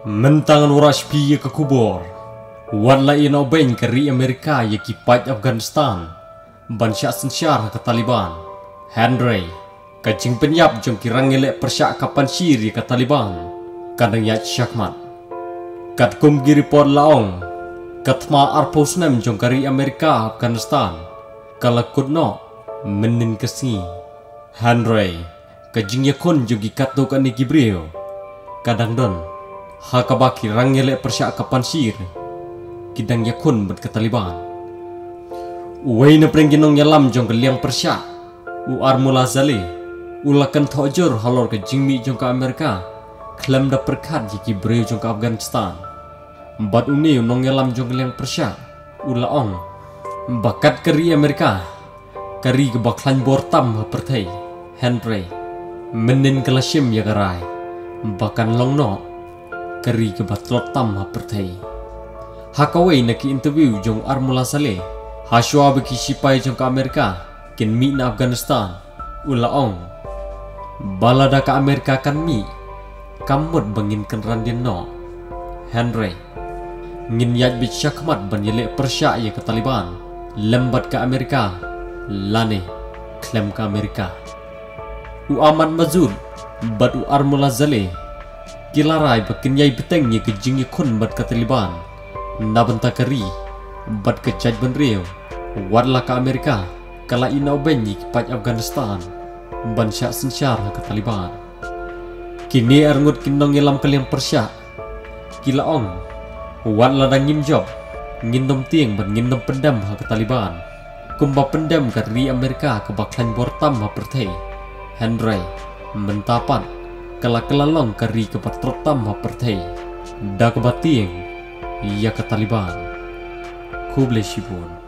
Mentangan warash piye ke kubur. Wadla ina obain keri Amerika ye kipat Afghanistan. Ban syak sensyar ke Taliban. Henry kajing penyap jong kirang ngelek persyak kapan syiri ke Taliban. Kadang yat syakmat. Kat kum giri pod laong. Katma arposnem jong keri Amerika Afghanistan. Kala kudno menin kesingi. Henry kajing yakun jogi katuk ani Gibril. Kadang don hakabaki rangelek persyak kapan syir. Kidang yakun bet ke Taliban. Uway na prengginong yalam jong keliang persyak. Uar mula zali. Ulakan thojur halor ke jingmi jong ke Amerika. Klem da perkat jiki Gibril jong ke Afghanistan. Bat uni unong yalam jong keliang persyak. Ulaong bakat keri Amerika. Keri ke baklan bortam hapertai. Henry menin kelasim ya karai. Bakan long no keri ke batlot tam hapertai. Hakawai naki interview jong armula sale. Haswa beki sipai jong ke Amerika. Kin mi na Afghanistan. Ulaong balada ke Amerika kan mi. Kamut bangin kan randin no. Henry ngin yat bit syakmat ban yelek persyak ye ke Taliban. Lembat ke Amerika. Lane klem ke Amerika. U aman mazul bat u armula zale. Kilarai bakin yai beteng ye ke jing ye kun bat ke Taliban. Nabenta keri bat ke jaj ban riu. Wadla ke Amerika. Kala ina benyi kipat Afghanistan. Ban syak sensyar ke Taliban. Kini arngut kinong yelam kaliang persyak. Kila ong wadla da ngim job. Ngindom tieng ban ngindom pendam ke Taliban. Kumba pendam keri Amerika ke baklan bortam pertai. Henry mentapan kala kelalong keri ke patrotam pertai. Da ke batieng ia ke Taliban. Kublai Shibun.